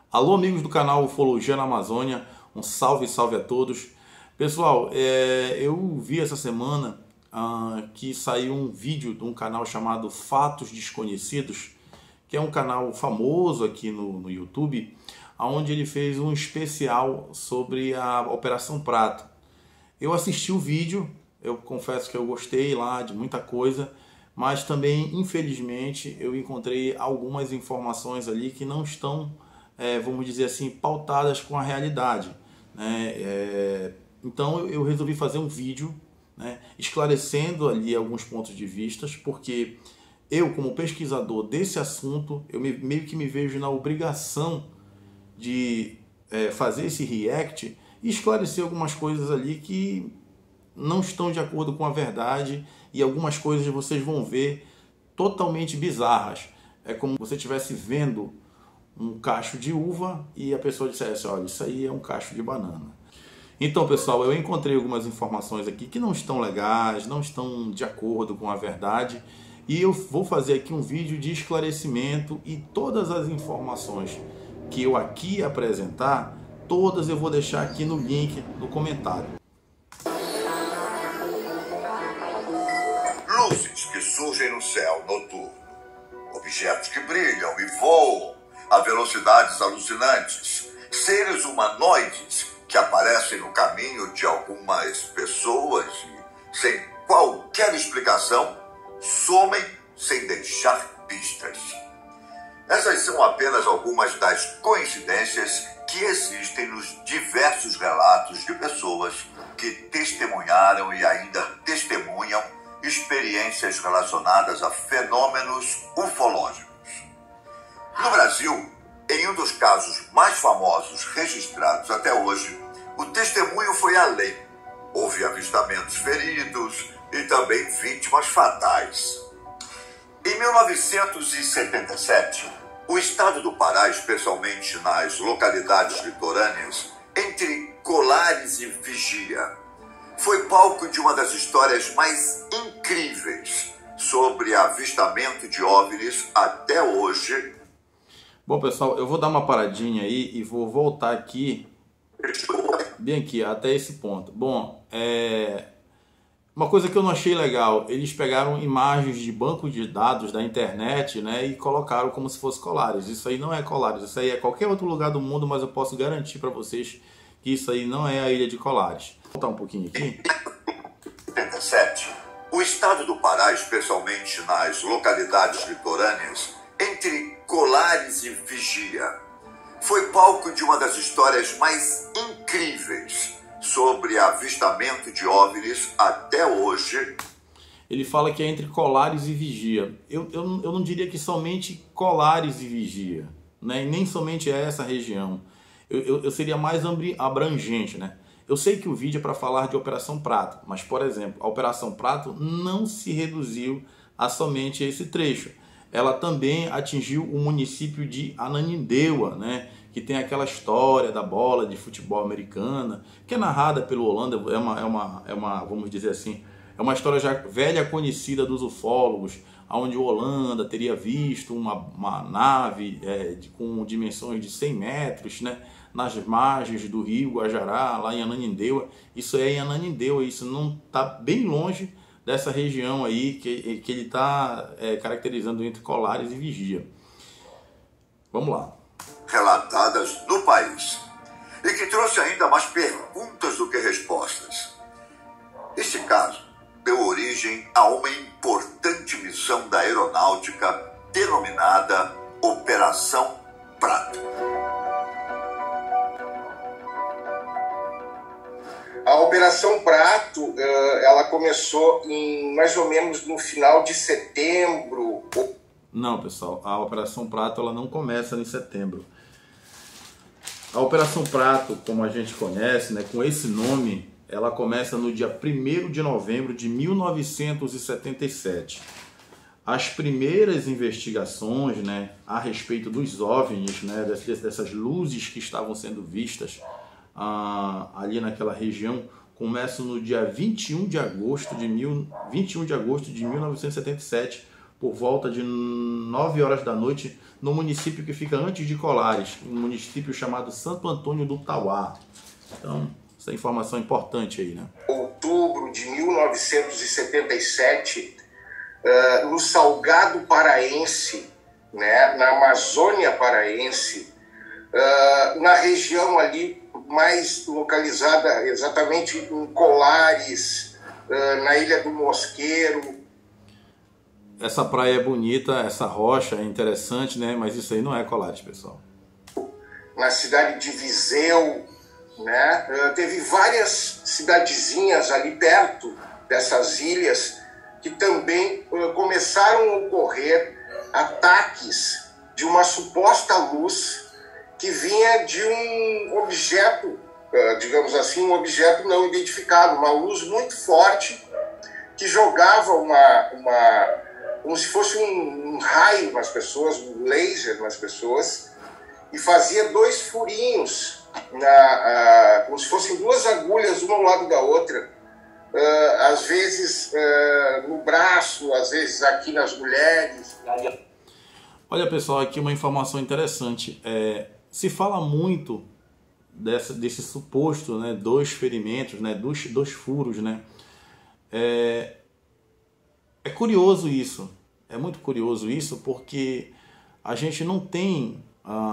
Alô, amigos do canal Ufologia na Amazônia, um salve, salve a todos. Pessoal, eu vi essa semana que saiu um vídeo de um canal chamado Fatos Desconhecidos, que é um canal famoso aqui no YouTube, onde ele fez um especial sobre a Operação Prato. Eu assisti o vídeo, eu confesso que eu gostei lá de muita coisa, mas também, infelizmente, eu encontrei algumas informações ali que não estão, vamos dizer assim, pautadas com a realidade, né? Então eu resolvi fazer um vídeo, né, esclarecendo ali alguns pontos de vista, porque eu, como pesquisador desse assunto, meio que me vejo na obrigação de fazer esse react e esclarecer algumas coisas ali que não estão de acordo com a verdade, e algumas coisas vocês vão ver totalmente bizarras. É como se você estivesse vendo um cacho de uva e a pessoa dissesse: olha, isso aí é um cacho de banana. Então, pessoal, eu encontrei algumas informações aqui que não estão legais, não estão de acordo com a verdade, e eu vou fazer aqui um vídeo de esclarecimento, e todas as informações que eu aqui apresentar, todas eu vou deixar aqui no link no comentário. Luzes que surgem no céu noturno, objetos que brilham e voam a velocidades alucinantes, seres humanoides que aparecem no caminho de algumas pessoas e, sem qualquer explicação, somem sem deixar pistas. Essas são apenas algumas das coincidências que existem nos diversos relatos de pessoas que testemunharam e ainda testemunham experiências relacionadas a fenômenos ufológicos. No Brasil, em um dos casos mais famosos registrados até hoje, o testemunho foi além. Houve avistamentos feridos e também vítimas fatais. Em 1977, o estado do Pará, especialmente nas localidades litorâneas, entre Colares e Vigia, foi palco de uma das histórias mais incríveis sobre avistamento de OVNIs até hoje. Bom, pessoal, eu vou dar uma paradinha aí e vou voltar aqui, bem aqui, até esse ponto. Bom, uma coisa que eu não achei legal, eles pegaram imagens de banco de dados da internet, né, e colocaram como se fosse Colares. Isso aí não é Colares, isso aí é qualquer outro lugar do mundo, mas eu posso garantir para vocês que isso aí não é a ilha de Colares. Vou voltar um pouquinho aqui. 77. O estado do Pará, especialmente nas localidades litorâneas, entre Colares e Vigia, foi palco de uma das histórias mais incríveis sobre avistamento de OVNIs até hoje. Ele fala que é entre Colares e Vigia. Eu não diria que somente Colares e Vigia, né? E nem somente essa região. Eu seria mais abrangente, né? Eu sei que o vídeo é para falar de Operação Prato, mas, por exemplo, a Operação Prato não se reduziu a somente esse trecho. Ela também atingiu o município de Ananindeua, né? Que tem aquela história da bola de futebol americana, que é narrada pelo Holanda, vamos dizer assim, é uma história já velha conhecida dos ufólogos, onde o Holanda teria visto uma nave com dimensões de 100 metros, né, nas margens do rio Guajará, lá em Ananindeua. Isso é em Ananindeua, isso não está bem longe dessa região aí que ele está caracterizando entre Colares e Vigia. Vamos lá. Relatadas no país, e que trouxe ainda mais perguntas do que respostas. Este caso deu origem a uma importante missão da aeronáutica denominada Operação Prato. A Operação Prato, ela começou mais ou menos no final de setembro. Não, pessoal, a Operação Prato ela não começa em setembro. A Operação Prato, como a gente conhece, né, com esse nome, ela começa no dia 1º de novembro de 1977. As primeiras investigações, né, a respeito dos OVNIs, né, dessas luzes que estavam sendo vistas ali naquela região, começam no dia 21 de agosto de 1977, por volta de 9 horas da noite, no município que fica antes de Colares, um município chamado Santo Antônio do Tauá. Então, essa informação é importante aí, né? Outubro de 1977, no Salgado Paraense, né, na Amazônia Paraense, na região ali mais localizada exatamente em Colares, na Ilha do Mosqueiro. Essa praia é bonita, essa rocha é interessante, né? Mas isso aí não é Colares, pessoal. Na cidade de Viseu, né? Teve várias cidadezinhas ali perto dessas ilhas que também começaram a ocorrer ataques de uma suposta luz que vinha de um objeto, digamos assim, um objeto não identificado, uma luz muito forte que jogava como se fosse um raio nas pessoas, um laser nas pessoas, e fazia 2 furinhos, como se fossem 2 agulhas, uma ao lado da outra, às vezes no braço, às vezes aqui nas mulheres. Olha, pessoal, aqui uma informação interessante. Se fala muito desse suposto, né, 2 ferimentos, né, 2 furos, né? É curioso isso, é muito curioso isso, porque a gente não tem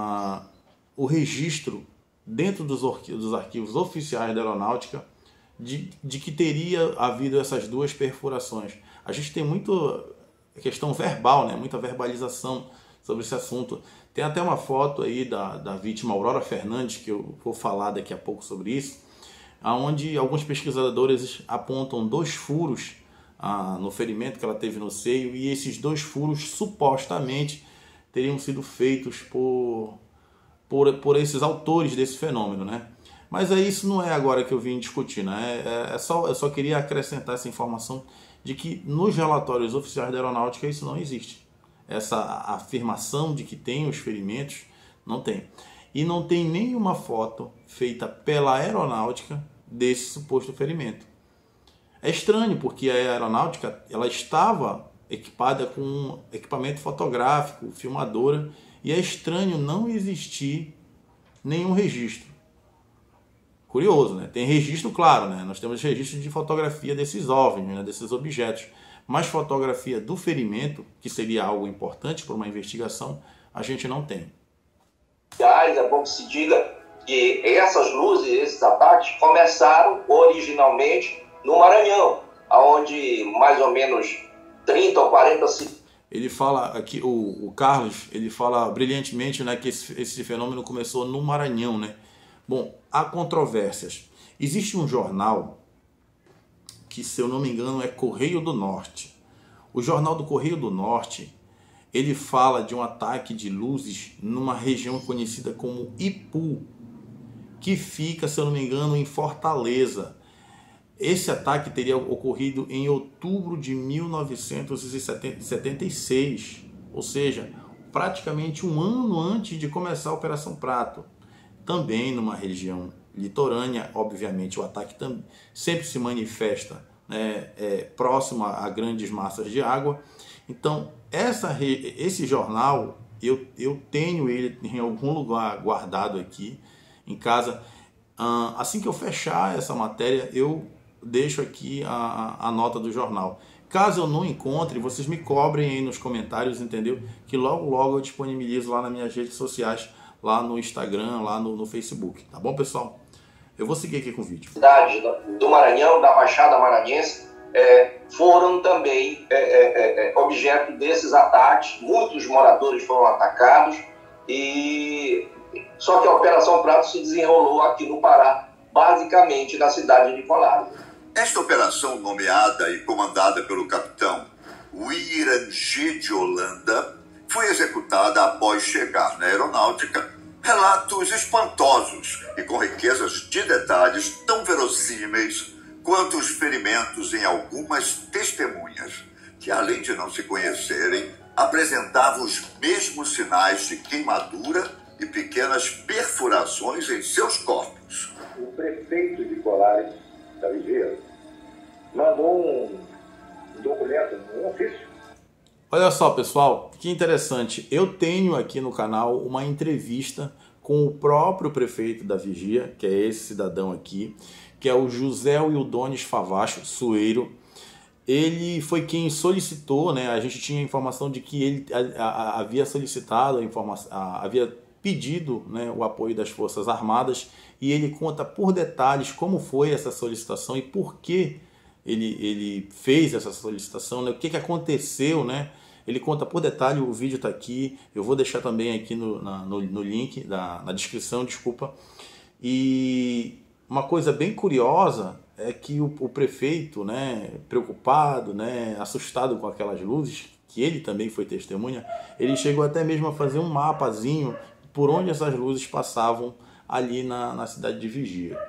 o registro dentro dos arquivos oficiais da aeronáutica de que teria havido essas 2 perfurações. A gente tem muito questão verbal, né, muita verbalização sobre esse assunto. Tem até uma foto aí da vítima Aurora Fernandes, que eu vou falar daqui a pouco sobre isso, onde alguns pesquisadores apontam 2 furos no ferimento que ela teve no seio, e esses 2 furos supostamente teriam sido feitos por esses autores desse fenômeno, né? Mas isso não é agora que eu vim discutir, né? Eu só queria acrescentar essa informação de que nos relatórios oficiais da aeronáutica isso não existe. Essa afirmação de que tem os ferimentos, não tem. E não tem nenhuma foto feita pela aeronáutica desse suposto ferimento. É estranho, porque a aeronáutica ela estava equipada com um equipamento fotográfico, filmadora, e é estranho não existir nenhum registro. Curioso, né? Tem registro, claro, né? Nós temos registro de fotografia desses OVNIs, né? Desses objetos, mas fotografia do ferimento, que seria algo importante para uma investigação, a gente não tem. É bom que se diga que essas luzes, esses ataques, começaram originalmente no Maranhão, onde mais ou menos 30 ou 40... Ele fala aqui, o Carlos, ele fala brilhantemente, né, que esse fenômeno começou no Maranhão, né? Bom, há controvérsias. Existe um jornal que, se eu não me engano, é Correio do Norte. O jornal do Correio do Norte, ele fala de um ataque de luzes numa região conhecida como Ipu, que fica, se eu não me engano, em Fortaleza. Esse ataque teria ocorrido em outubro de 1976, ou seja, praticamente um ano antes de começar a Operação Prato. Também numa região litorânea, obviamente o ataque sempre se manifesta, né, próximo a grandes massas de água. Então, esse jornal, eu tenho ele em algum lugar guardado aqui em casa. Assim que eu fechar essa matéria, eu deixo aqui a nota do jornal. Caso eu não encontre, vocês me cobrem aí nos comentários, entendeu? Que logo logo eu disponibilizo lá nas minhas redes sociais, lá no Instagram, lá no Facebook. Tá bom, pessoal? Eu vou seguir aqui com o vídeo. Cidades do Maranhão, da Baixada Maranhense, foram também objeto desses ataques. Muitos moradores foram atacados, só que a Operação Prato se desenrolou aqui no Pará, basicamente na cidade de Colares. Esta operação, nomeada e comandada pelo capitão Wirangê de Holanda, foi executada após chegar na aeronáutica relatos espantosos e com riquezas de detalhes tão verossímeis quanto os ferimentos em algumas testemunhas, que além de não se conhecerem, apresentavam os mesmos sinais de queimadura e pequenas perfurações em seus corpos. O prefeito de Colares, Davi Vieira, mandou um documento, um ofício, Olha só, pessoal, que interessante. Eu tenho aqui no canal uma entrevista com o próprio prefeito da Vigia, que é esse cidadão aqui, que é o José Wildones Favacho Sueiro. Ele foi quem solicitou, né? A gente tinha a informação de que ele havia solicitado, havia pedido, né, o apoio das Forças Armadas, e ele conta por detalhes como foi essa solicitação e por que ele fez essa solicitação, né? O que aconteceu, né? Ele conta por detalhe, o vídeo está aqui, eu vou deixar também aqui no link, na descrição, desculpa. E uma coisa bem curiosa é que o prefeito, né, preocupado, né, assustado com aquelas luzes, que ele também foi testemunha, ele chegou até mesmo a fazer um mapazinho por onde essas luzes passavam ali na cidade de Vigia.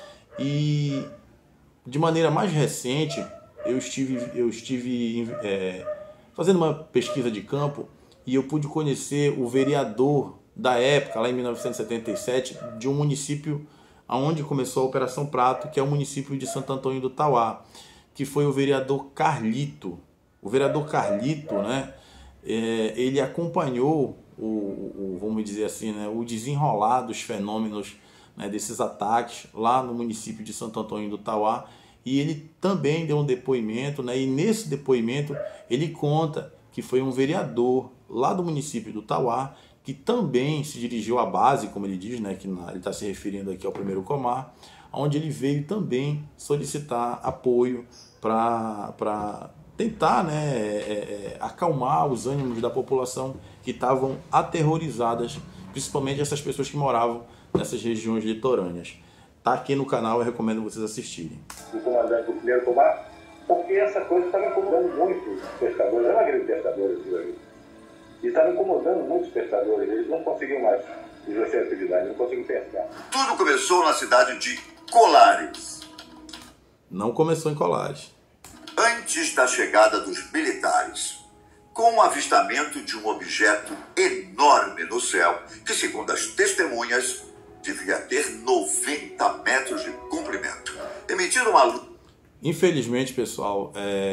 E de maneira mais recente, eu estive fazendo uma pesquisa de campo e eu pude conhecer o vereador da época, lá em 1977, de um município onde começou a Operação Prato, que é o município de Santo Antônio do Tauá, que foi o vereador Carlito. O vereador Carlito, né, ele acompanhou vamos dizer assim, né, o desenrolar dos fenômenos, né, desses ataques lá no município de Santo Antônio do Tauá, e ele também deu um depoimento, né, e nesse depoimento ele conta que foi um vereador lá do município do Tauá que também se dirigiu à base, como ele diz, né, que ele está se referindo aqui ao 1º Comar, onde ele veio também solicitar apoio para tentar, né, acalmar os ânimos da população que estavam aterrorizadas, principalmente essas pessoas que moravam nessas regiões litorâneas. Está aqui no canal, eu recomendo vocês assistirem. O comandante do 1º Comar, porque essa coisa estava incomodando muito os pescadores, era uma grande pescadores aquilo ali. E estava incomodando muitos pescadores, eles não conseguiam mais exercer a atividade, não conseguiam pescar. Tudo começou na cidade de Colares. Não começou em Colares. Antes da chegada dos militares, com o avistamento de um objeto enorme no céu, que, segundo as testemunhas, devia ter 90 metros de comprimento, emitindo uma luz. Infelizmente, pessoal,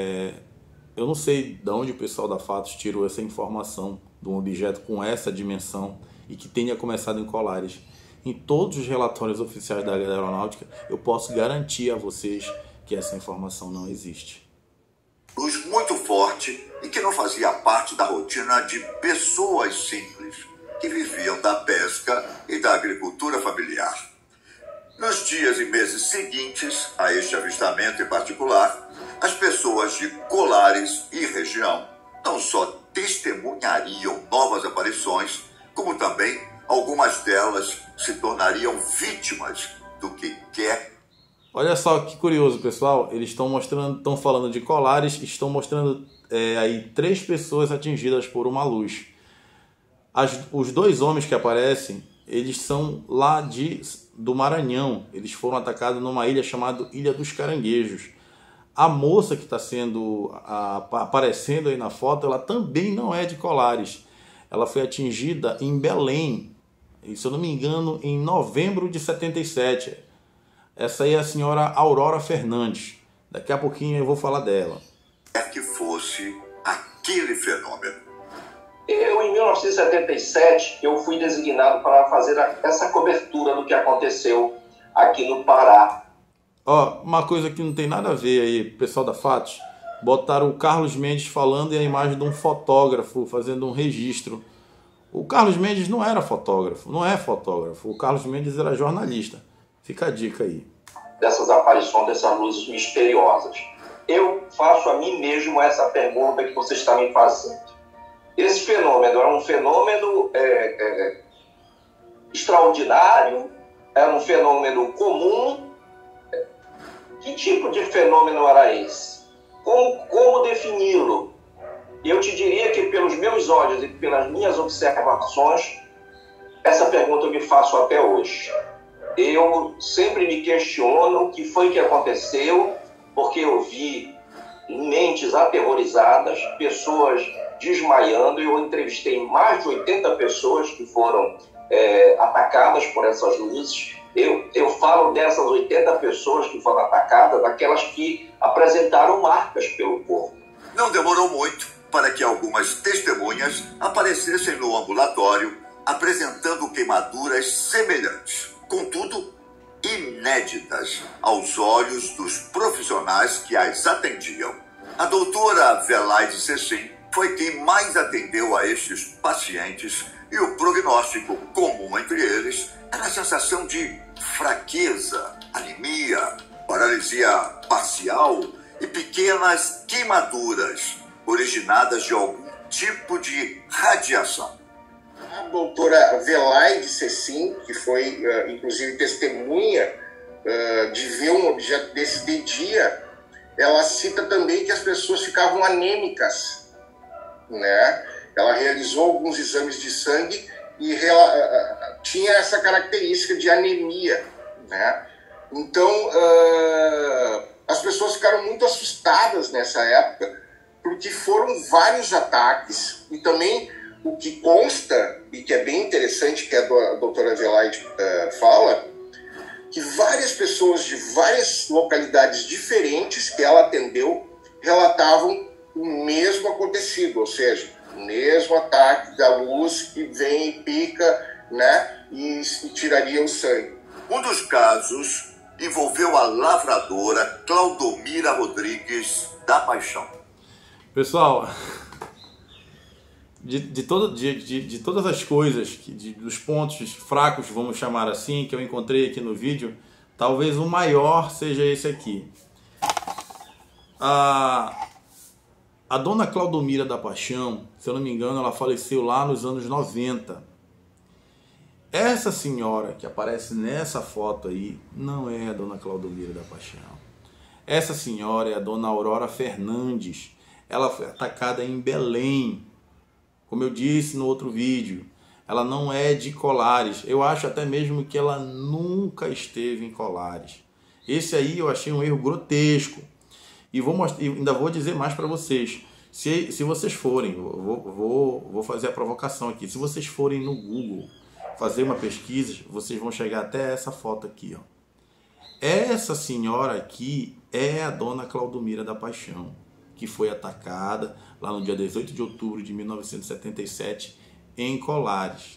eu não sei de onde o pessoal da Fatos tirou essa informação de um objeto com essa dimensão e que tenha começado em Colares. Em todos os relatórios oficiais da aeronáutica, eu posso garantir a vocês que essa informação não existe. Luz muito forte e que não fazia parte da rotina de pessoas simples que viviam da pesca e da agricultura familiar. Nos dias e meses seguintes a este avistamento em particular, as pessoas de Colares e região não só testemunhariam novas aparições, como também algumas delas se tornariam vítimas do que quer. Olha só que curioso, pessoal. Eles estão falando de Colares, estão mostrando aí 3 pessoas atingidas por uma luz. Os 2 homens que aparecem, eles são lá do Maranhão. Eles foram atacados numa ilha chamada Ilha dos Caranguejos. A moça que está aparecendo aí na foto, ela também não é de Colares. Ela foi atingida em Belém, e, se eu não me engano, em novembro de 77. Essa aí é a senhora Aurora Fernandes. Daqui a pouquinho eu vou falar dela. É que fosse aquele fenômeno. Em 1977, eu fui designado para fazer essa cobertura do que aconteceu aqui no Pará. Ó, uma coisa que não tem nada a ver aí, pessoal da Fatos, botaram o Carlos Mendes falando e a imagem de um fotógrafo fazendo um registro. O Carlos Mendes não era fotógrafo, não é fotógrafo. O Carlos Mendes era jornalista. Fica a dica aí. Dessas aparições, dessas luzes misteriosas. Eu faço a mim mesmo essa pergunta que você está me fazendo. Esse fenômeno era um fenômeno extraordinário? Era um fenômeno comum? Que tipo de fenômeno era esse? Como defini-lo? Eu te diria que pelos meus olhos e pelas minhas observações, essa pergunta eu me faço até hoje. Eu sempre me questiono o que foi que aconteceu, porque eu vi mentes aterrorizadas, pessoas desmaiando. Eu entrevistei mais de 80 pessoas que foram atacadas por essas luzes. Eu falo dessas 80 pessoas que foram atacadas, daquelas que apresentaram marcas pelo corpo. Não demorou muito para que algumas testemunhas aparecessem no ambulatório apresentando queimaduras semelhantes, contudo inéditas aos olhos dos profissionais que as atendiam. A doutora Velaide Cecim foi quem mais atendeu a estes pacientes e o prognóstico comum entre eles era a sensação de fraqueza, anemia, paralisia parcial e pequenas queimaduras originadas de algum tipo de radiação. A doutora Velaide Cecim, que foi inclusive testemunha de ver um objeto desse de dia, ela cita também que as pessoas ficavam anêmicas, né? Ela realizou alguns exames de sangue e tinha essa característica de anemia, né? Então, as pessoas ficaram muito assustadas nessa época, porque foram vários ataques. E também o que consta, e que é bem interessante, que a doutora Velaide fala, que várias pessoas de várias localidades diferentes que ela atendeu relatavam o mesmo acontecido, ou seja, o mesmo ataque da luz que vem e pica, né, e tiraria o sangue. Um dos casos envolveu a lavradora Claudomira Rodrigues da Paixão. Pessoal, de todas as coisas, dos pontos fracos, vamos chamar assim, que eu encontrei aqui no vídeo, talvez o maior seja esse aqui. A dona Claudomira da Paixão, se eu não me engano, ela faleceu lá nos anos 90. Essa senhora que aparece nessa foto aí não é a dona Claudomira da Paixão. Essa senhora é a dona Aurora Fernandes. Ela foi atacada em Belém. Como eu disse no outro vídeo, ela não é de Colares. Eu acho até mesmo que ela nunca esteve em Colares. Esse aí eu achei um erro grotesco. E ainda vou dizer mais para vocês. Se vocês forem, vou fazer a provocação aqui. Se vocês forem no Google fazer uma pesquisa, vocês vão chegar até essa foto aqui, ó. Essa senhora aqui é a dona Claudomira da Paixão, que foi atacada lá no dia 18 de outubro de 1977 em Colares.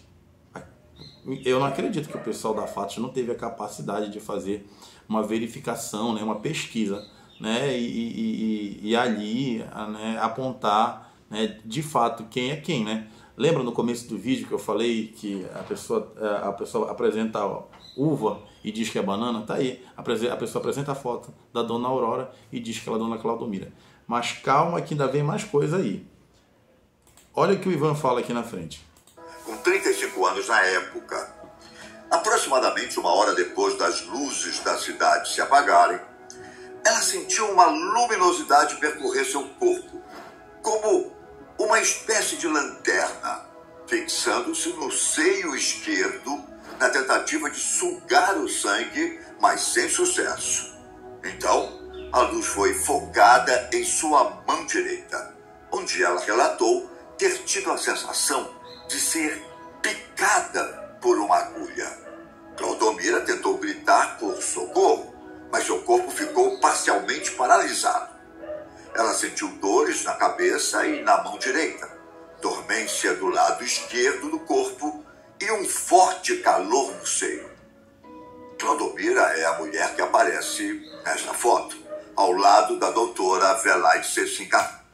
Eu não acredito que o pessoal da Fatos não teve a capacidade de fazer uma verificação, né, uma pesquisa, né, e ali, né, apontar, né, de fato quem é quem, né? Lembra no começo do vídeo que eu falei que a pessoa apresenta a uva e diz que é banana? Tá aí, a pessoa apresenta a foto da dona Aurora e diz que ela é dona Claudomira. Mas calma que ainda vem mais coisa aí. Olha o que o Ivan fala aqui na frente. Com 35 anos na época, aproximadamente uma hora depois das luzes da cidade se apagarem, ela sentiu uma luminosidade percorrer seu corpo, como uma espécie de lanterna, fixando-se no seio esquerdo na tentativa de sugar o sangue, mas sem sucesso. Então, a luz foi focada em sua mão direita, onde ela relatou ter tido a sensação de ser picada por uma agulha. Claudomira tentou gritar por socorro, mas seu corpo ficou parcialmente paralisado. Ela sentiu dores na cabeça e na mão direita, dormência do lado esquerdo do corpo e um forte calor no seio. Claudomira é a mulher que aparece nesta foto, ao lado da doutora Velaide Cecim.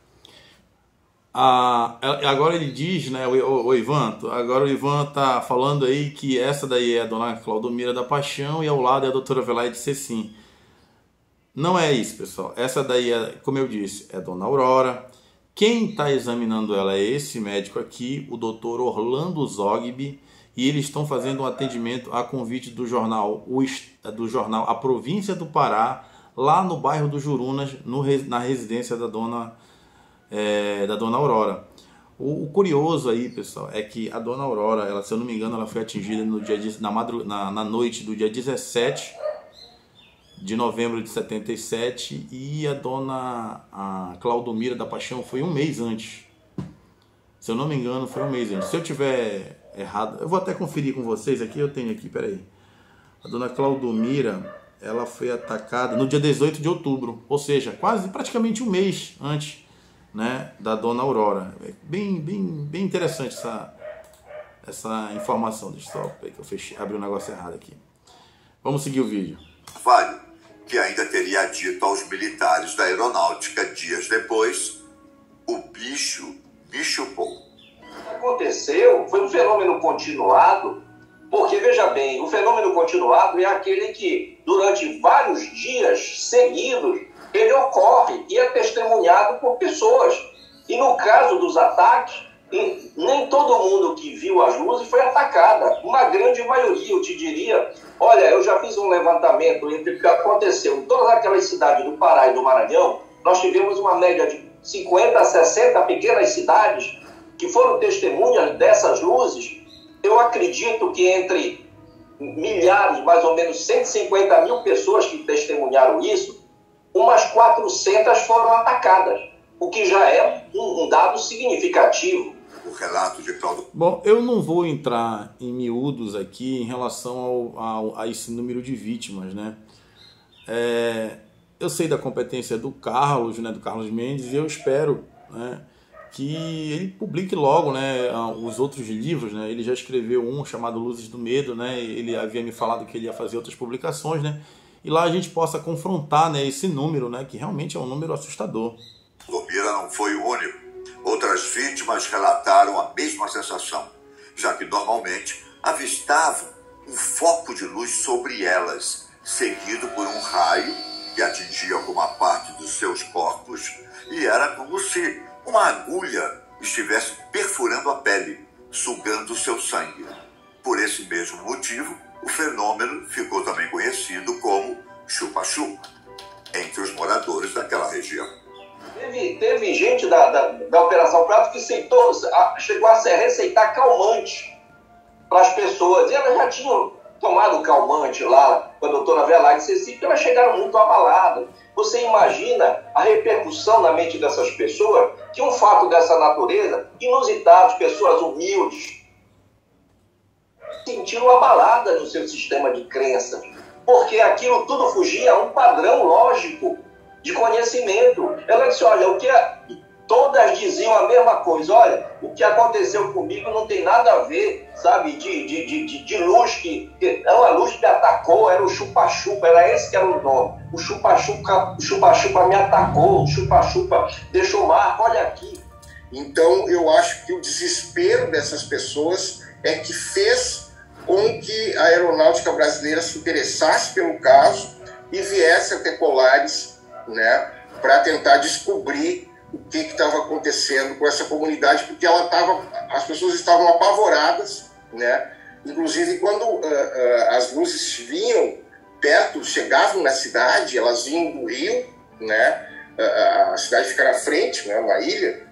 Agora ele diz, né, o Ivan, agora o Ivan tá falando aí que essa daí é a dona Claudomira da Paixão e ao lado é a doutora Velaide Cecim. Não é isso, pessoal. Essa daí, como eu disse, é a dona Aurora. Quem está examinando ela é esse médico aqui, o doutor Orlando Zogby, e eles estão fazendo um atendimento a convite do jornal A Província do Pará, lá no bairro do Jurunas, na residência da dona Aurora. O curioso aí, pessoal, é que a dona Aurora, ela, se eu não me engano, ela foi atingida no dia na noite do dia 17 de novembro de 77, e a Claudomira da Paixão foi um mês antes. Se eu não me engano, foi um mês antes. Se eu tiver errado, eu vou até conferir com vocês aqui, eu tenho aqui, peraí. A dona Claudomira, ela foi atacada no dia 18 de outubro, ou seja, praticamente um mês antes né, da Dona Aurora. É bem interessante essa informação. Deixa eu só ver que eu abri um negócio errado aqui. Vamos seguir o vídeo. Vale, que ainda teria dito aos militares da aeronáutica dias depois, o bicho me chupou. O que aconteceu foi um fenômeno continuado, porque, veja bem, o fenômeno continuado é aquele que, durante vários dias seguidos, ele ocorre e é testemunhado por pessoas. E no caso dos ataques, nem todo mundo que viu as luzes foi atacada. Uma grande maioria, eu te diria. Olha, eu já fiz um levantamento entre o que aconteceu em todas aquelas cidades do Pará e do Maranhão. Nós tivemos uma média de 50 a 60 pequenas cidades que foram testemunhas dessas luzes. Eu acredito que entre milhares, mais ou menos 150 mil pessoas que testemunharam isso, umas 400 foram atacadas, o que já é um dado significativo. O relato de Cláudio... Bom, eu não vou entrar em miúdos aqui em relação a esse número de vítimas, né? Eu sei da competência do Carlos, né, do Carlos Mendes, e eu espero, né, que ele publique logo, né, os outros livros, né? Ele já escreveu um chamado Luzes do Medo, né? Ele havia me falado que ele ia fazer outras publicações, né? E lá a gente possa confrontar, né, esse número, né, que realmente é um número assustador. Lobira não foi o único. Outras vítimas relataram a mesma sensação, já que normalmente avistavam um foco de luz sobre elas, seguido por um raio que atingia alguma parte dos seus corpos, e era como se uma agulha estivesse perfurando a pele, sugando seu sangue. Por esse mesmo motivo, o fenômeno ficou também conhecido como chupa-chupa entre os moradores daquela região. Teve gente da Operação Prato que chegou a receitar calmante para as pessoas. E elas já tinham tomado calmante lá com a doutora Velarde Ceci, elas chegaram muito abaladas. Você imagina a repercussão na mente dessas pessoas que um fato dessa natureza, inusitado, pessoas humildes, sentiram abaladas no seu sistema de crença, porque aquilo tudo fugia a um padrão lógico de conhecimento. Ela disse, olha, todas diziam a mesma coisa, olha, o que aconteceu comigo não tem nada a ver, sabe, de luz, que é uma luz que me atacou, era o chupa-chupa, era esse que era o nome. O chupa-chupa me atacou, o chupa-chupa deixou marca, olha aqui. Então, eu acho que o desespero dessas pessoas é que fez com que a aeronáutica brasileira se interessasse pelo caso e viesse até Colares, né, para tentar descobrir o que estava acontecendo com essa comunidade, porque as pessoas estavam apavoradas, né? Inclusive, quando as luzes vinham perto, chegavam na cidade, elas vinham do rio, né? A cidade fica na frente, né, uma ilha,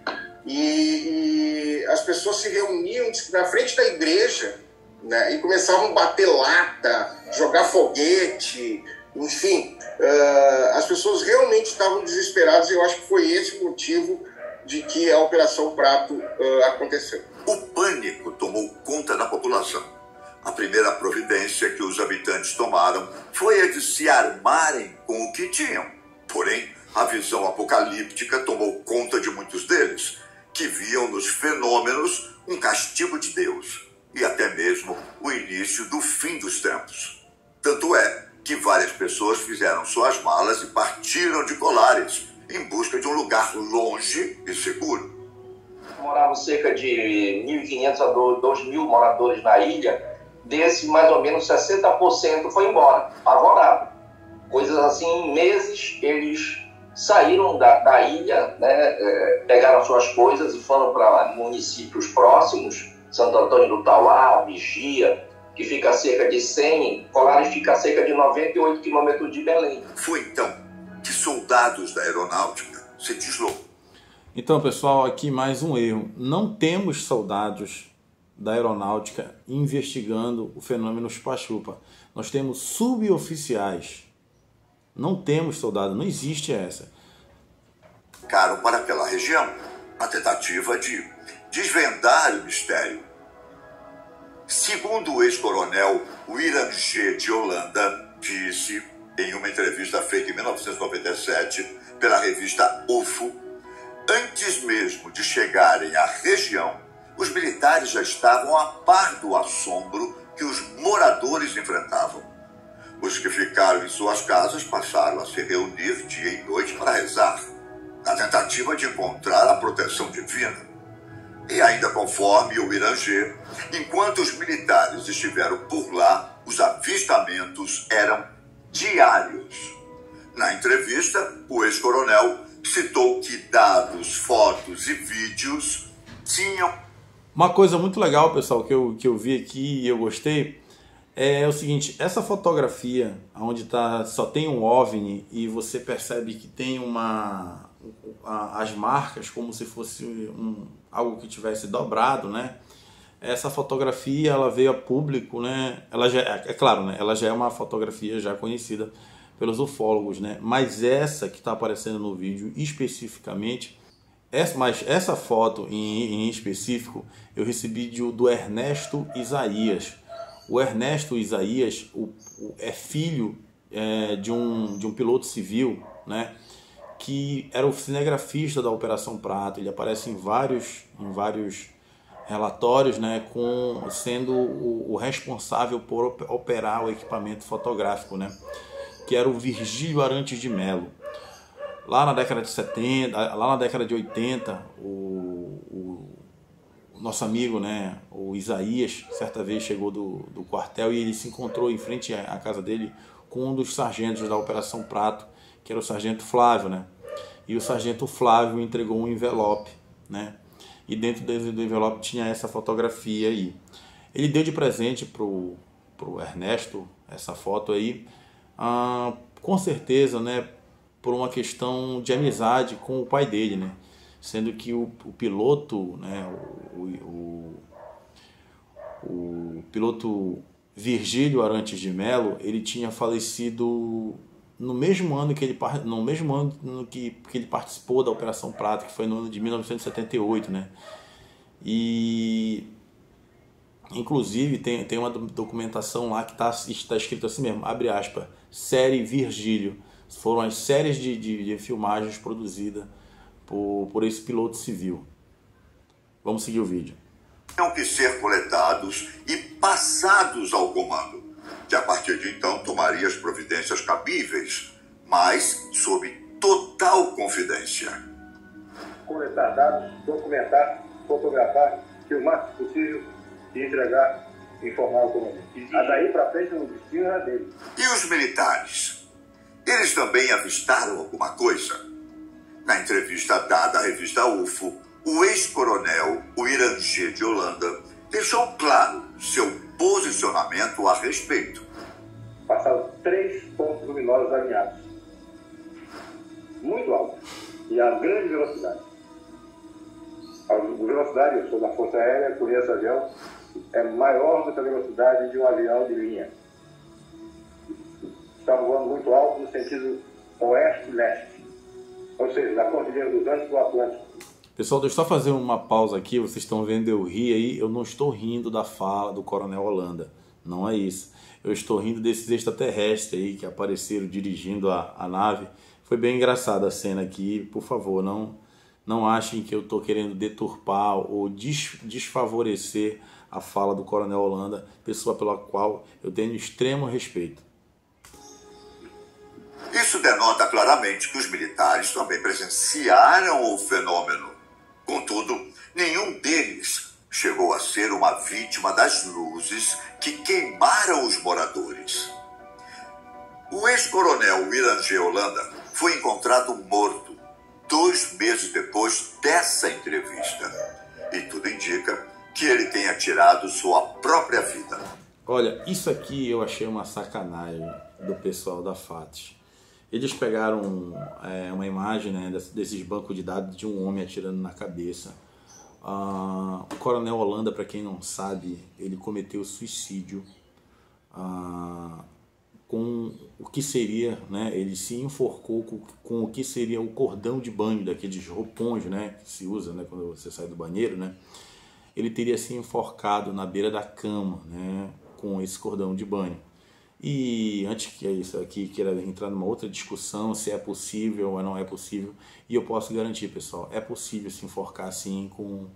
e as pessoas se reuniam na frente da igreja, né, e começavam a bater lata, jogar foguete, enfim, as pessoas realmente estavam desesperadas, e eu acho que foi esse o motivo de que a Operação Prato aconteceu. O pânico tomou conta da população. A primeira providência que os habitantes tomaram foi a de se armarem com o que tinham. Porém, a visão apocalíptica tomou conta de muitos deles, que viam nos fenômenos um castigo de Deus e até mesmo o início do fim dos tempos. Tanto é que várias pessoas fizeram suas malas e partiram de Colares em busca de um lugar longe e seguro. Moravam cerca de 1.500 a 2.000 moradores na ilha. Desse, mais ou menos 60% foi embora, apavorado. Coisas assim, em meses, eles saíram da ilha, né, pegaram suas coisas e foram para municípios próximos, Santo Antônio do Tauá, Vigia, que fica a cerca de 100, Colares fica a cerca de 98 quilômetros de Belém. Foi então que soldados da aeronáutica se deslocam. Então, pessoal, aqui mais um erro. Não temos soldados da aeronáutica investigando o fenômeno chupa-chupa. Nós temos suboficiais. Não temos soldado, não existe essa. Ficaram para aquela região a tentativa de desvendar o mistério. Segundo o ex-coronel William G. de Holanda disse em uma entrevista feita em 1997 pela revista UFO, Antes mesmo de chegarem à região, os militares já estavam a par do assombro que os moradores enfrentavam. Os que ficaram em suas casas passaram a se reunir dia e noite para rezar, na tentativa de encontrar a proteção divina. E ainda conforme o Irangê, enquanto os militares estiveram por lá, os avistamentos eram diários. Na entrevista, o ex-coronel citou que dados, fotos e vídeos tinham... Uma coisa muito legal, pessoal, que eu vi aqui e eu gostei, é o seguinte: essa fotografia, onde só tem um OVNI e você percebe que tem as marcas como se fosse algo que tivesse dobrado, né? Essa fotografia, ela veio a público, né? Ela já, é claro, né? Ela já é uma fotografia já conhecida pelos ufólogos, né? Mas essa que está aparecendo no vídeo especificamente, essa foto em específico, eu recebi do Ernesto Isaías. O Ernesto Isaías é filho de um piloto civil, né? Que era o cinegrafista da Operação Prato. Ele aparece em vários relatórios, né, sendo o responsável por operar o equipamento fotográfico, né, que era o Virgílio Arantes de Melo. Lá na década de 70, lá na década de 80, o nosso amigo, né, o Isaías, certa vez chegou do quartel e ele se encontrou em frente à casa dele com um dos sargentos da Operação Prato, que era o sargento Flávio, né? E o sargento Flávio entregou um envelope, né? E dentro do envelope tinha essa fotografia aí. Ele deu de presente pro Ernesto essa foto aí, com certeza, né, por uma questão de amizade com o pai dele, né? Sendo que o piloto, né, o piloto Virgílio Arantes de Melo, ele tinha falecido no mesmo ano que ele participou da Operação Prato, que foi no ano de 1978, né? E inclusive tem uma documentação lá que está escrito assim mesmo, abre aspas, série Virgílio. Foram as séries de filmagens produzidas por esse piloto civil. Vamos seguir o vídeo. Tinham que ser coletados e passados ao comando, que a partir de então tomaria as providências cabíveis, mas sob total confidência. Coletar dados, documentar, fotografar, filmar se possível e entregar, informar o comando. A daí para frente o destino era dele. E os militares? Eles também avistaram alguma coisa? Na entrevista dada à revista UFO, o ex-coronel, o Irangê de Holanda, deixou claro seu posicionamento a respeito. Passaram 3 pontos luminosos alinhados, muito altos, e a grande velocidade. A velocidade, eu sou da Força Aérea, conheço avião, é maior do que a velocidade de um avião de linha. Estavam voando muito alto no sentido oeste-leste, ou seja, da Cordilheira dos Andes para o Atlântico. Pessoal, deixa eu só fazer uma pausa aqui, vocês estão vendo eu rir aí, eu não estou rindo da fala do Coronel Holanda, não é isso. Eu estou rindo desses extraterrestres aí que apareceram dirigindo a nave. Foi bem engraçada a cena aqui, por favor, não achem que eu estou querendo deturpar ou desfavorecer a fala do Coronel Holanda, pessoa pela qual eu tenho extremo respeito. Isso denota claramente que os militares também presenciaram o fenômeno. Contudo, nenhum deles chegou a ser uma vítima das luzes que queimaram os moradores. O ex-coronel Irangê Holanda foi encontrado morto 2 meses depois dessa entrevista. E tudo indica que ele tenha tirado sua própria vida. Olha, isso aqui eu achei uma sacanagem do pessoal da FATES. Eles pegaram uma imagem, né, desses bancos de dados de um homem atirando na cabeça. O Coronel Holanda, para quem não sabe, ele cometeu suicídio com o que seria, né, ele se enforcou com o que seria o cordão de banho, daqueles roupões, né, que se usa, né, quando você sai do banheiro, né. Ele teria se enforcado na beira da cama, né, com esse cordão de banho. E antes que isso aqui queira entrar numa outra discussão, se é possível ou não é possível, e eu posso garantir, pessoal, é possível se enforcar assim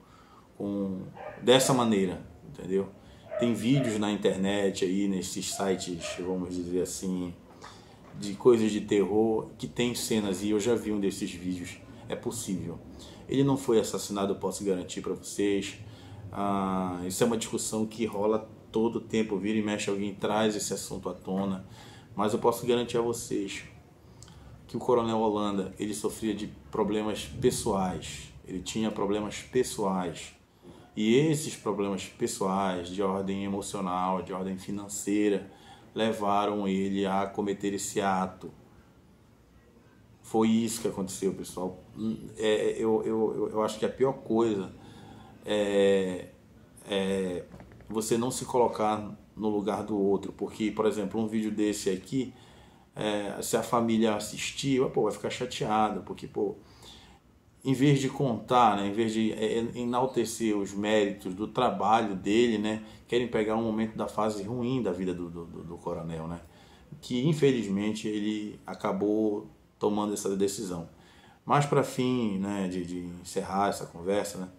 dessa maneira, entendeu? Tem vídeos na internet aí, nesses sites, vamos dizer assim, de coisas de terror, que tem cenas, e eu já vi um desses vídeos, é possível. Ele não foi assassinado, eu posso garantir para vocês. Isso é uma discussão que rola todo tempo, vira e mexe, alguém traz esse assunto à tona, mas eu posso garantir a vocês que o Coronel Holanda, ele sofria de problemas pessoais, ele tinha problemas pessoais, e esses problemas pessoais de ordem emocional, de ordem financeira, levaram ele a cometer esse ato. Foi isso que aconteceu, pessoal. Eu acho que a pior coisa é você não se colocar no lugar do outro, porque, por exemplo, um vídeo desse aqui, se a família assistir, vai ficar chateada, porque, em vez de contar, né, em vez de enaltecer os méritos do trabalho dele, né, querem pegar um momento da fase ruim da vida do coronel, né, que infelizmente ele acabou tomando essa decisão. Mas para fim, né, de encerrar essa conversa, né,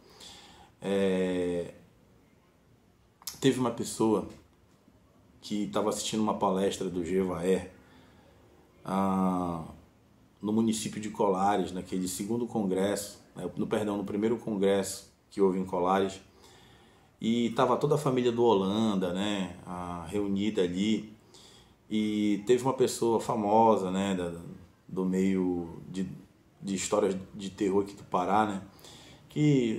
teve uma pessoa que estava assistindo uma palestra do Jevaer no município de Colares, naquele segundo congresso, no primeiro congresso que houve em Colares, e estava toda a família do Holanda, né, reunida ali, e teve uma pessoa famosa, né, do meio de histórias de terror aqui do Pará, né, que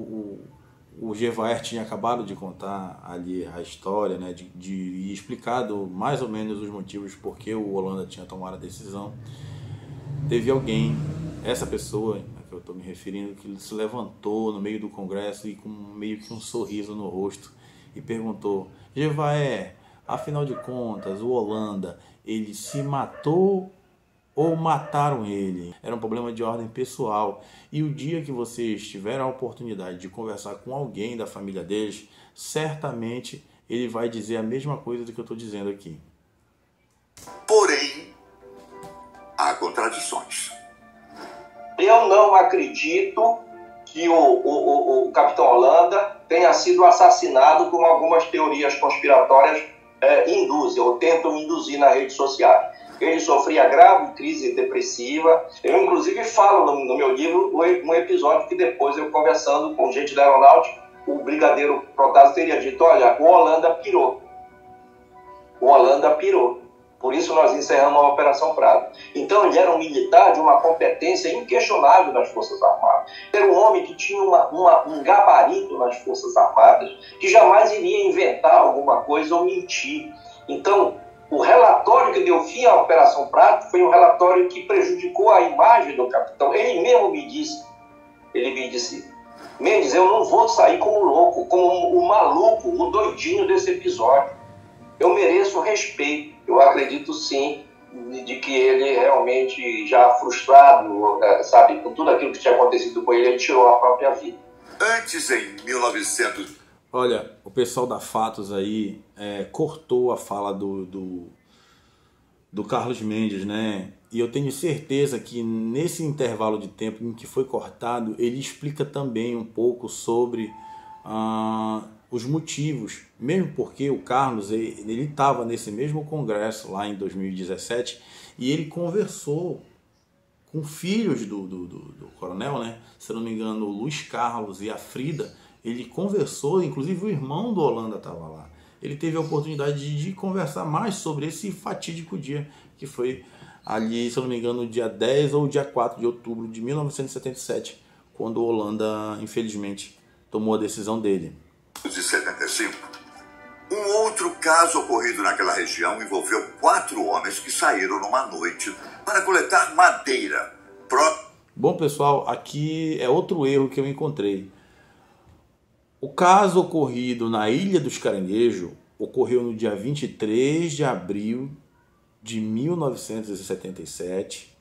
o Jevaer tinha acabado de contar ali a história, né, de explicado mais ou menos os motivos por que o Holanda tinha tomado a decisão. Teve alguém, essa pessoa a que eu estou me referindo, que se levantou no meio do congresso e com meio que um sorriso no rosto e perguntou: Jevaer, afinal de contas, o Holanda, ele se matou ou mataram ele? Era um problema de ordem pessoal. E o dia que vocês tiveram a oportunidade de conversar com alguém da família deles, certamente ele vai dizer a mesma coisa do que eu estou dizendo aqui. Porém, há contradições. Eu não acredito que o Capitão Holanda tenha sido assassinado, como algumas teorias conspiratórias induzem ou tentam induzir nas redes sociais. Ele sofria grave crise depressiva. Eu, inclusive, falo no meu livro um episódio que depois eu, conversando com gente da aeronáutica, o brigadeiro Protásio teria dito: olha, o Holanda pirou. O Holanda pirou. Por isso nós encerramos a Operação Prado. Então ele era um militar de uma competência inquestionável nas Forças Armadas. Era um homem que tinha um gabarito nas Forças Armadas, que jamais iria inventar alguma coisa ou mentir. Então, o relatório que deu fim à Operação Prato foi um relatório que prejudicou a imagem do capitão. Ele mesmo me disse, Mendes, eu não vou sair como louco, como o maluco, o doidinho desse episódio. Eu mereço respeito. Eu acredito sim de que ele realmente, já frustrado, sabe, com tudo aquilo que tinha acontecido com ele tirou a própria vida. Antes, em 1900... Olha, o pessoal da Fatos aí cortou a fala do Carlos Mendes, né? E eu tenho certeza que nesse intervalo de tempo em que foi cortado, ele explica também um pouco sobre os motivos, mesmo porque o Carlos ele estava nesse mesmo congresso lá em 2017 e ele conversou com filhos do coronel, né? Se eu não me engano, o Luiz Carlos e a Frida. Ele conversou, inclusive o irmão do Holanda estava lá. Ele teve a oportunidade de conversar mais sobre esse fatídico dia, que foi ali, se eu não me engano, dia 10 ou dia 4 de outubro de 1977, quando o Holanda, infelizmente, tomou a decisão dele. De 75, um outro caso ocorrido naquela região envolveu 4 homens que saíram numa noite para coletar madeira. Bom, pessoal, aqui é outro erro que eu encontrei. O caso ocorrido na Ilha dos Caranguejos ocorreu no dia 23 de abril de 1977.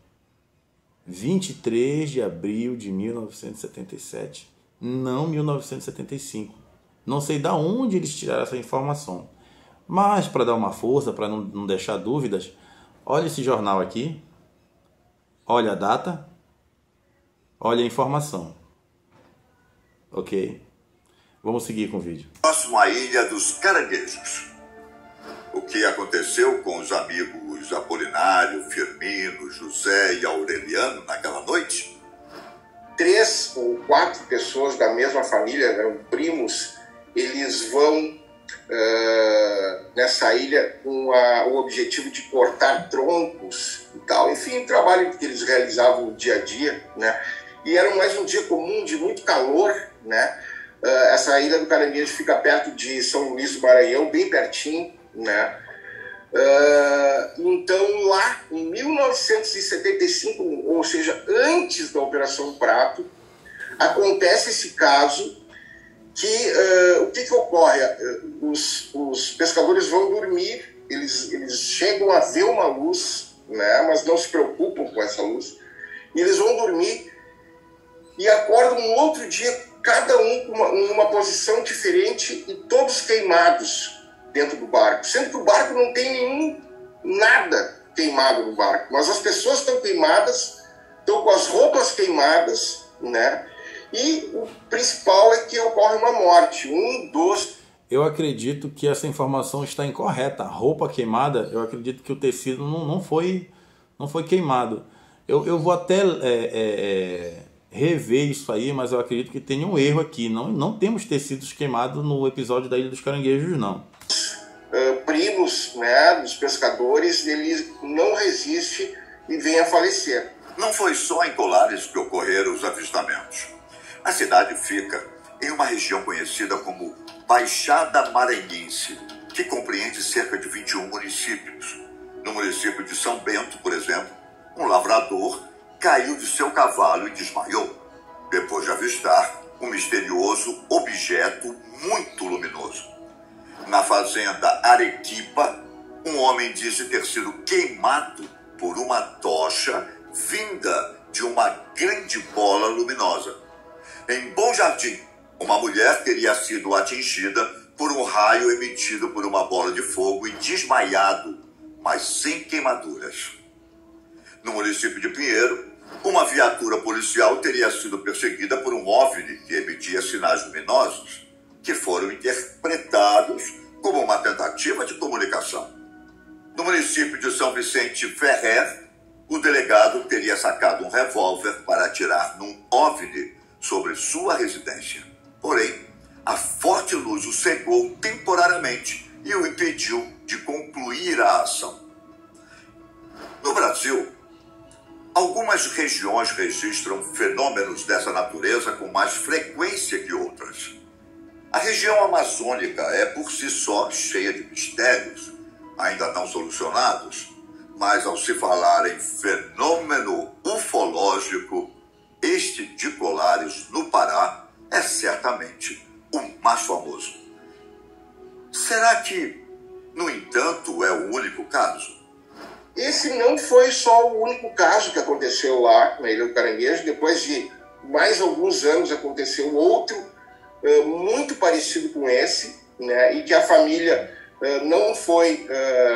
23 de abril de 1977, não 1975. Não sei de onde eles tiraram essa informação, Mas para dar uma força, para não deixar dúvidas, olha esse jornal aqui, olha a data, olha a informação. Ok? Vamos seguir com o vídeo. Próximo à Ilha dos Caranguejos. O que aconteceu com os amigos Apolinário, Firmino, José e Aureliano naquela noite? 3 ou 4 pessoas da mesma família, eram primos, eles vão nessa ilha com o objetivo de cortar troncos e tal. Enfim, o trabalho que eles realizavam no dia a dia, né? E era mais um dia comum de muito calor, né? Essa Ilha do Caranguejo fica perto de São Luís do Maranhão, bem pertinho, né? Então lá em 1975, ou seja, antes da Operação Prato, acontece esse caso que o que ocorre? Os pescadores vão dormir, eles chegam a ver uma luz, né? Mas não se preocupam com essa luz, e eles vão dormir e acordam no outro dia, cada um em uma posição diferente e todos queimados dentro do barco, sendo que o barco não tem nada queimado no barco, mas as pessoas estão queimadas, estão com as roupas queimadas, né? E o principal é que ocorre uma morte, 1, 2... Eu acredito que essa informação está incorreta. A roupa queimada, eu acredito que o tecido não foi queimado. Eu vou até rever isso aí, mas eu acredito que tem um erro aqui. Não temos tecidos queimados no episódio da Ilha dos Caranguejos, não. Primos, né, dos pescadores, ele não resiste e vem a falecer. Não foi só em Colares que ocorreram os avistamentos. A cidade fica em uma região conhecida como Baixada Maranhense, que compreende cerca de 21 municípios. No município de São Bento, por exemplo, um lavrador caiu de seu cavalo e desmaiou, depois de avistar um misterioso objeto muito luminoso. Na fazenda Arequipa, um homem disse ter sido queimado por uma tocha vinda de uma grande bola luminosa. Em Bom Jardim, uma mulher teria sido atingida por um raio emitido por uma bola de fogo e desmaiado, mas sem queimaduras. No município de Pinheiro, uma viatura policial teria sido perseguida por um OVNI que emitia sinais luminosos, que foram interpretados como uma tentativa de comunicação. No município de São Vicente Ferrer, o delegado teria sacado um revólver para atirar num OVNI sobre sua residência. Porém, a forte luz o cegou temporariamente e o impediu de concluir a ação. No Brasil, algumas regiões registram fenômenos dessa natureza com mais frequência que outras. A região amazônica é por si só cheia de mistérios, ainda não solucionados, mas ao se falar em fenômeno ufológico, este de Colares, no Pará, é certamente o mais famoso. Será que, no entanto, é o único caso? Esse não foi só o único caso que aconteceu lá na Ilha do Caranguejo. Depois de mais alguns anos aconteceu outro muito parecido com esse, né, e que a família não foi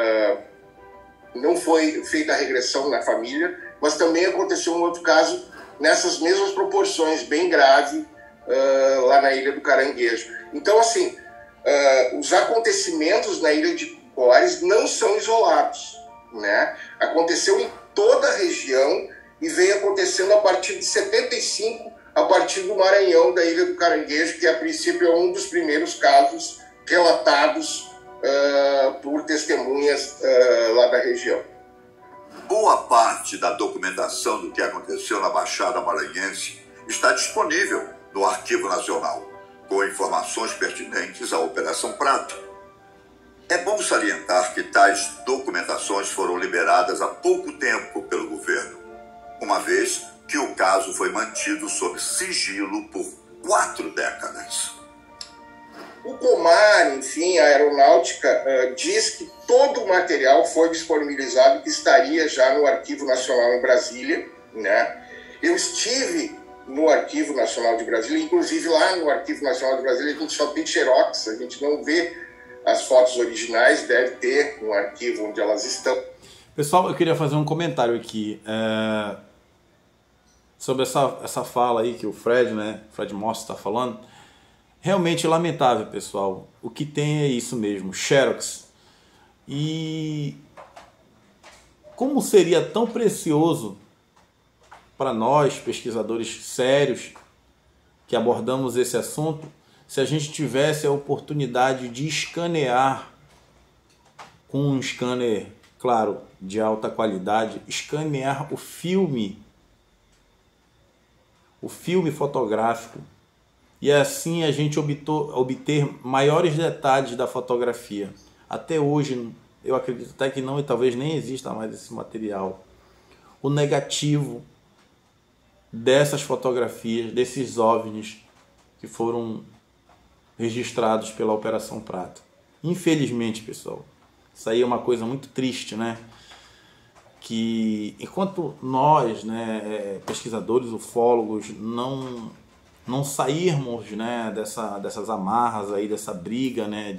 feita a regressão na família, mas também aconteceu um outro caso nessas mesmas proporções, bem grave, lá na Ilha do Caranguejo. Então, assim, os acontecimentos na Ilha de Colares não são isolados, né? Aconteceu em toda a região e vem acontecendo a partir de 75, a partir do Maranhão, da Ilha do Caranguejo, que a princípio é um dos primeiros casos relatados por testemunhas lá da região. Boa parte da documentação do que aconteceu na Baixada Maranhense está disponível no Arquivo Nacional, com informações pertinentes à Operação Prato. É bom salientar que tais documentações foram liberadas há pouco tempo pelo governo, uma vez que o caso foi mantido sob sigilo por 4 décadas. O Comar, enfim, a Aeronáutica, diz que todo o material foi disponibilizado e que estaria já no Arquivo Nacional em Brasília, né? Eu estive no Arquivo Nacional de Brasília, inclusive lá no Arquivo Nacional de Brasília a gente só tem xerox, a gente não vê as fotos originais, deve ter um arquivo onde elas estão. Pessoal, eu queria fazer um comentário aqui sobre essa fala aí que o Fred, né, Fred Moss está falando. Realmente lamentável, pessoal. O que tem é isso mesmo, Xerox. E como seria tão precioso para nós, pesquisadores sérios, que abordamos esse assunto, se a gente tivesse a oportunidade de escanear com um scanner, claro, de alta qualidade, escanear o filme fotográfico, e assim a gente obter maiores detalhes da fotografia. Até hoje, eu acredito até que não, e talvez nem exista mais esse material. O negativo dessas fotografias, desses OVNIs que foram registrados pela Operação Prato. Infelizmente, pessoal, isso aí é uma coisa muito triste, né? Que enquanto nós, né, pesquisadores, ufólogos, não sairmos, né, dessas amarras aí, dessa briga, né,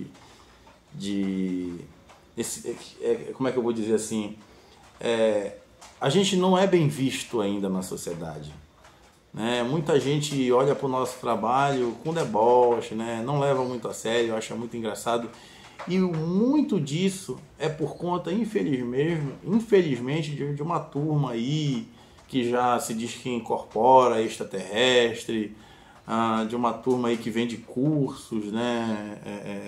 como é que eu vou dizer assim, a gente não é bem visto ainda na sociedade, né? Muita gente olha para o nosso trabalho com deboche, né? Não leva muito a sério, acha muito engraçado, e muito disso é por conta, infelizmente, de uma turma aí que já se diz que incorpora extraterrestre, de uma turma aí que vende cursos, né,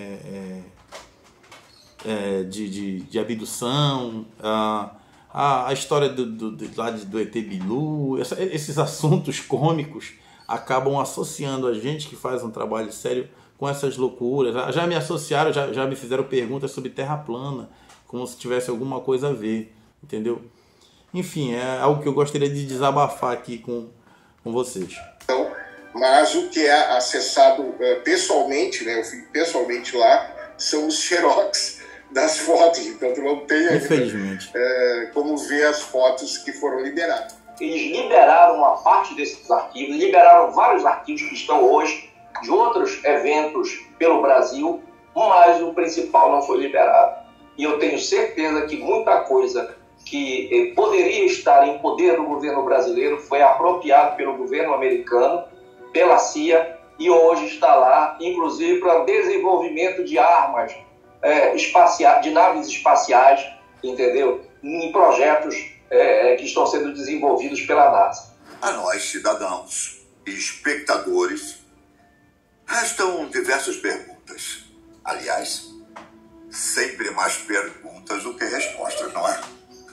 de abdução, a história do ET Bilu, esses assuntos cômicos acabam associando a gente que faz um trabalho sério com essas loucuras. Já me associaram, já me fizeram perguntas sobre terra plana, como se tivesse alguma coisa a ver, entendeu? Enfim, é algo que eu gostaria de desabafar aqui com vocês. Então, mas o que é acessado pessoalmente, né, eu fui pessoalmente lá, são os xerox das fotos, então tu não tem infelizmente como ver as fotos que foram liberadas. Eles liberaram uma parte desses arquivos, liberaram vários arquivos que estão hoje de outros eventos pelo Brasil, mas o principal não foi liberado. E eu tenho certeza que muita coisa que poderia estar em poder do governo brasileiro foi apropriado pelo governo americano, pela CIA, e hoje está lá, inclusive para desenvolvimento de armas espaciais, de naves espaciais, entendeu? Em projetos que estão sendo desenvolvidos pela NASA. A nós, cidadãos e espectadores, restam diversas perguntas. Aliás, sempre mais perguntas do que respostas, não é?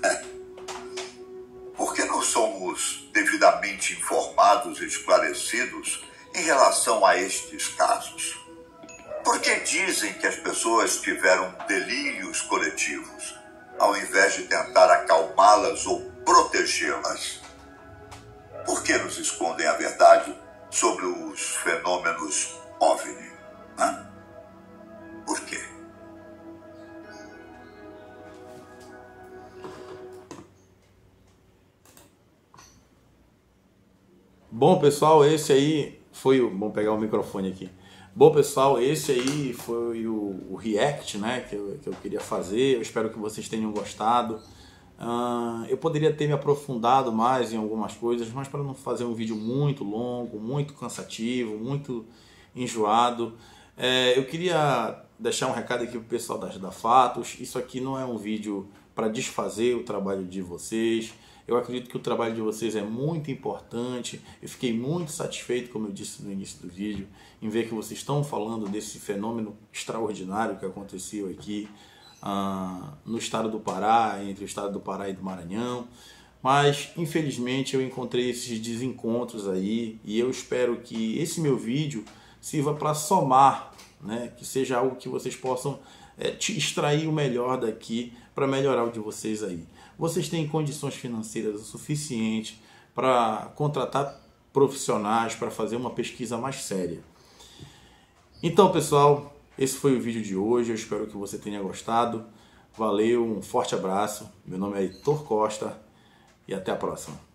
Por que não somos devidamente informados e esclarecidos em relação a estes casos? Por que dizem que as pessoas tiveram delírios coletivos, ao invés de tentar acalmá-las ou protegê-las? Por que nos escondem a verdade sobre os fenômenos OVNI? Por quê? Bom, pessoal, esse aí foi o... Vamos pegar o microfone aqui. Bom, pessoal, esse aí foi o react, né, que eu queria fazer. Eu espero que vocês tenham gostado. Eu poderia ter me aprofundado mais em algumas coisas, mas para não fazer um vídeo muito longo, muito cansativo, muito enjoado, eu queria deixar um recado aqui para o pessoal da Fatos. Isso aqui não é um vídeo para desfazer o trabalho de vocês. Eu acredito que o trabalho de vocês é muito importante. Eu fiquei muito satisfeito, como eu disse no início do vídeo, em ver que vocês estão falando desse fenômeno extraordinário que aconteceu aqui no estado do Pará, entre o estado do Pará e do Maranhão. Mas, infelizmente, eu encontrei esses desencontros aí, e eu espero que esse meu vídeo sirva para somar, né? Que seja algo que vocês possam extrair o melhor daqui para melhorar o de vocês aí. Vocês têm condições financeiras o suficiente para contratar profissionais para fazer uma pesquisa mais séria. Então, pessoal, esse foi o vídeo de hoje. Eu espero que você tenha gostado. Valeu, um forte abraço. Meu nome é Heitor Costa e até a próxima.